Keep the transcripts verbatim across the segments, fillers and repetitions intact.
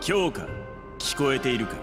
強化、聞こえているか？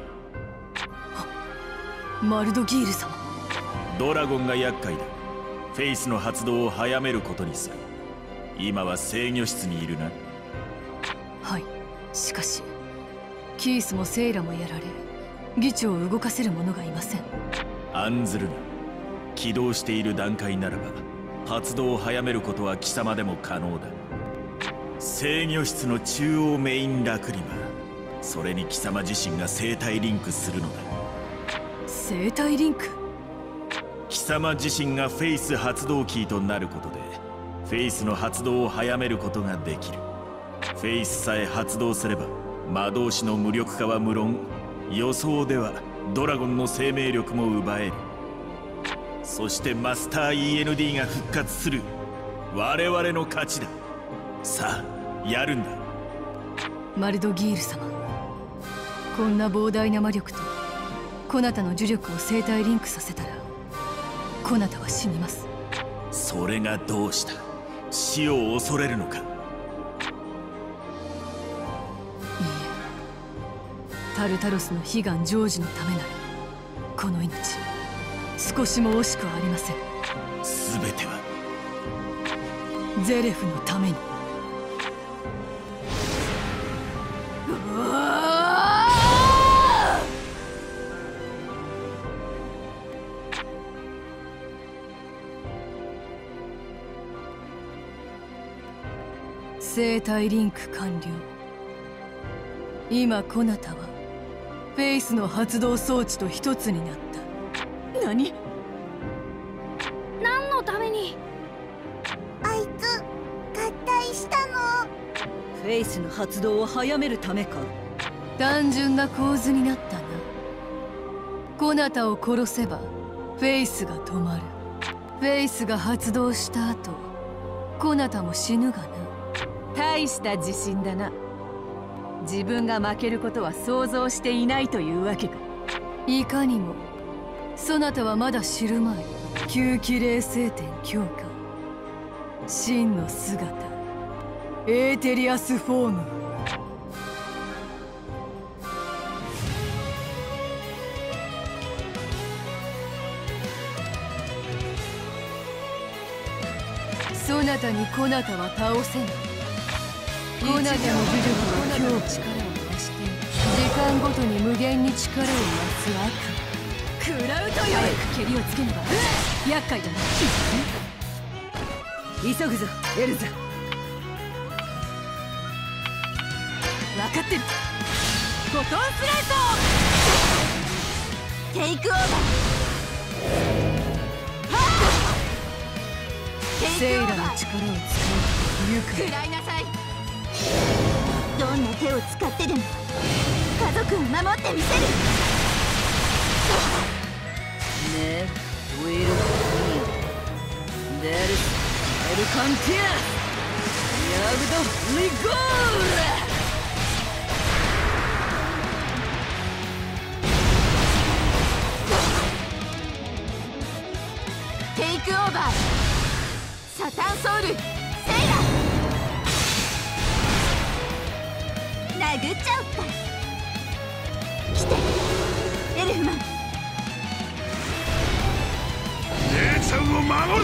マルドギール様。 ドラゴンが厄介だ。フェイスの発動を早めることにする。今は制御室にいるな。 はい。しかしキースもセイラもやられ、議長を動かせる者がいません。 案ずるな。起動している段階ならば発動を早めることは貴様でも可能だ。制御室の中央メインラクリマ、それに貴様自身が生体リンクするのだ。 生体リンク？ 貴様自身がフェイス発動キーとなることでフェイスの発動を早めることができる。フェイスさえ発動すれば魔導士の無力化は無論、予想ではドラゴンの生命力も奪える。そしてマスター イーエヌディー が復活する。我々の勝ちだ。さあやるんだ。 マルドギール様、こんな膨大な魔力とコナタの呪力を生体リンクさせたらコナタは死にます。 それがどうした？死を恐れるのか？いいえ、タルタロスの悲願成就のためならこの命少しも惜しくはありません。 全てはゼレフのために。うわあ！生体リンク完了。今コナタはフェイスの発動装置と一つになった。何？ 何のために？ あいつ合体したの？ フェイスの発動を早めるためか？ 単純な構図になったな。コナタを殺せばフェイスが止まる。フェイスが発動した後コナタも死ぬがな。 大した自信だな。自分が負けることは想像していないというわけか。 いかにも。そなたはまだ知るまい。吸気霊聖典強化、真の姿エーテリアスフォーム。そなたにコナタは倒せない。コナタの呪力は強力、力を増して時間ごとに無限に力を増す悪。食らうとよい。早く蹴りをつけねば厄介だな。 急ぐぞエルザ。 分かってる。フォトンスライト。 テイクオーバー。 セイラの力を使う愉快。 食らいなさい。どんな手を使ってでも家族を守ってみせる。 ね、ウィル・ミーデルス・エルカンティアヤグド・リゴール。テイクオーバー。サタンソウルセイラ。殴っちゃおっか。来てエルフマン。 姉ちゃんを守る。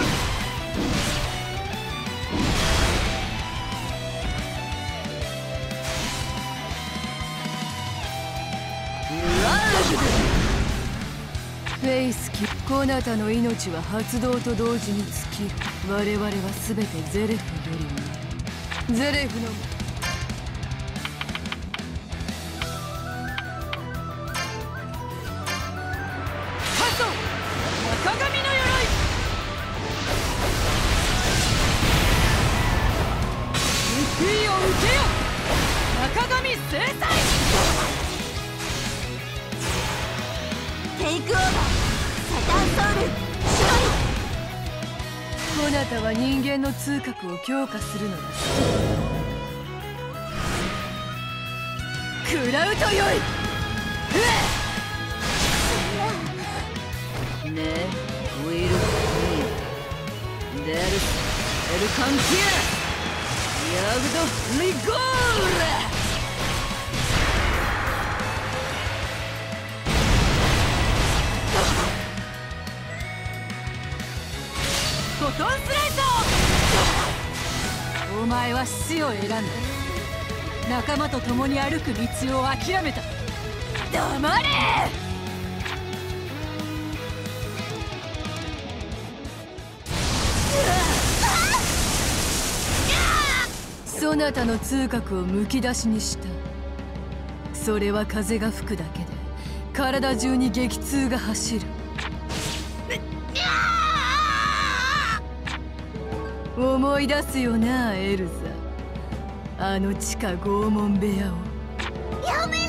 フェイスキコナタの命は発動と同時に尽きる。我々は全てゼレフよりもゼレフの赤髪の鎧。報いを受けよ。赤髪制裁。 テイクオーバー。サタンソウルコナタは人間の痛覚を強化するのだ。食らうとよい。 ね、ウィル・ミーデルス・エルカンティアヤグド・リゴール。 フォトンスライド。お前は死を選んだ。仲間と共に歩く道を諦めた。黙れ。そなたの痛覚をむき出しにした。それは風が吹くだけで体中に激痛が走る。思い出すよな、エルザ。あの地下拷問部屋を。 やめろ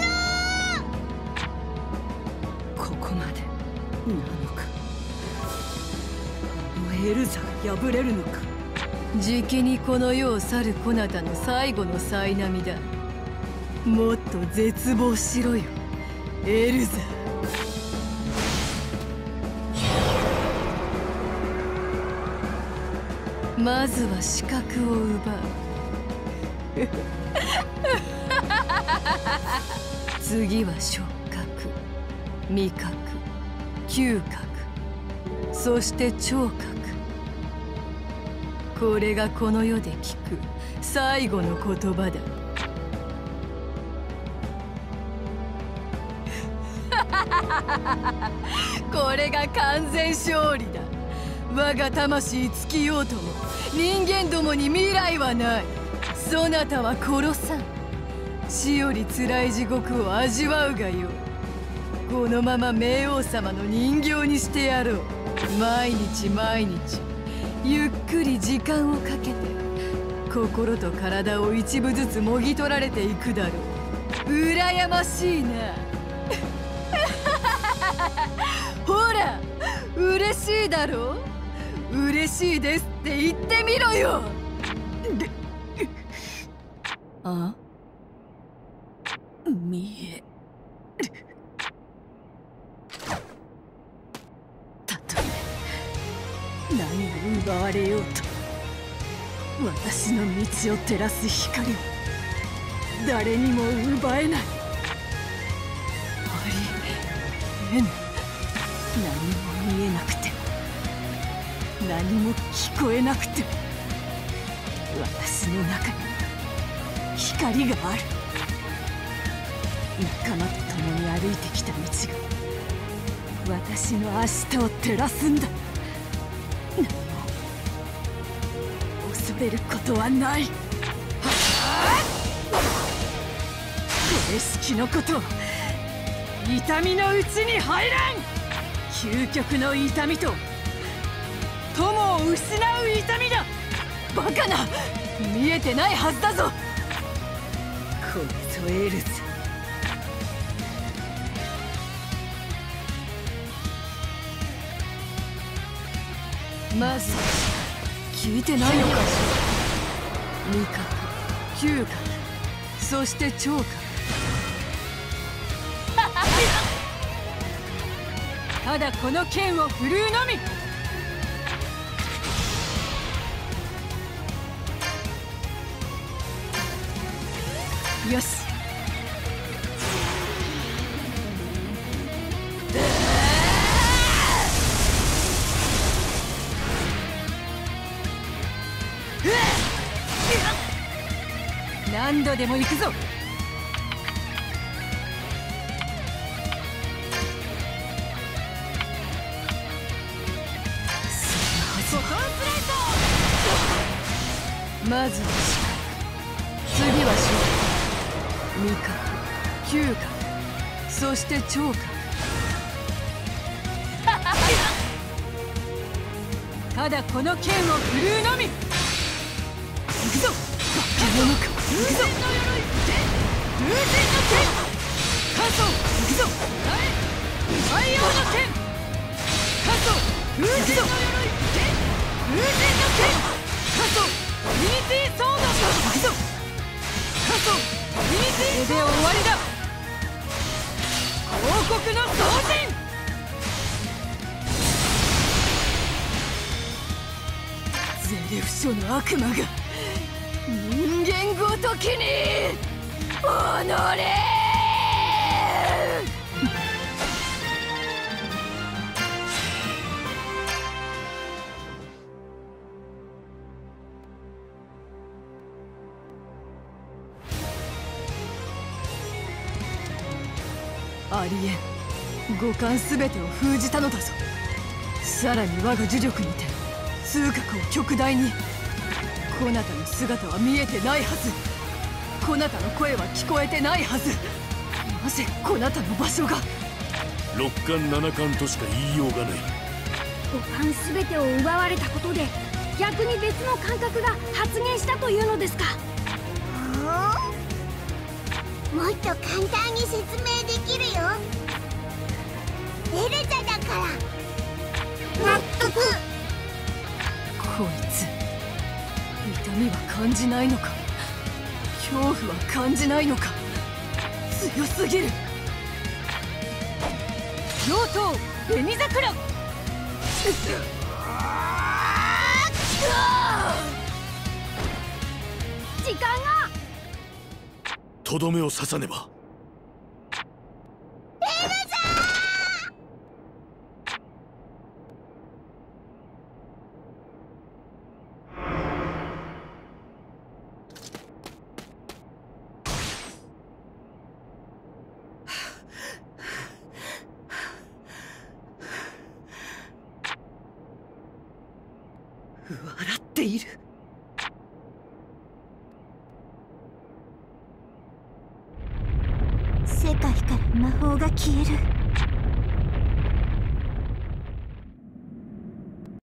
ここまでなのか。あのエルザが破れるのか。 じきにこの世を去るこなたの最後のさいなみだ。もっと絶望しろよ、エルザ。まずは視覚を奪う。次は触覚、味覚、嗅覚、そして聴覚。これがこの世で聞く最後の言葉だ。これが完全勝利だ。我が魂尽きようとも人間どもに未来はない。そなたは殺さん。死より辛い地獄を味わうがよ。このまま冥王様の人形にしてやろう。毎日毎日ゆっくり時間をかけて心と体を一部ずつもぎ取られていくだろう。羨ましいな。ほら、嬉しいだろう。嬉しいですって言ってみろよ。あ、見える。たとえ何を奪われようと、私の道を照らす光は誰にも奪えない。ありえぬ。何も見えなくて何も聞こえなくても私の中に光がある。仲間と共に歩いてきた道が私の明日を照らすんだ。何も恐れることはない。これしきのことは痛みのうちに入らん。究極の痛みと友を失う痛みだ。バカな、見えてないはずだぞ。これぞエルズ。まさか聞いてないのかしら。味覚、嗅覚、そして聴覚。ただこの剣を振るうのみ。よし。何度でも行くぞ。まずは視覚、次は嗅覚、味覚、嗅覚、そして聴覚。ただこの剣を振るうのみ。行くぞ、バカ者か。行くぞ、風神の剣。関東、行くぞ。太陽の剣。関東、風神の鎧。風神の剣。関東トリニティソード。行くぞ。カソトリニティソード。これで終わりだ。王国の同人。ゼレフ書の悪魔が人間ごときにおのれ。 ありえん。五感すべてを封じたのだぞ。さらに我が呪力にて痛覚を極大に。こなたの姿は見えてないはず。こなたの声は聞こえてないはず。なぜこなたの場所が。 六感七感としか言いようがない。 五感すべてを奪われたことで逆に別の感覚が発現したというのですか。 もっと簡単に説明できるよ。エルザだから納得。 こいつ痛みは感じないのか、恐怖は感じないのか。強すぎる。妖刀紅桜。 時間が。 とどめを刺さねば。 笑っている。 世界から魔法が消える。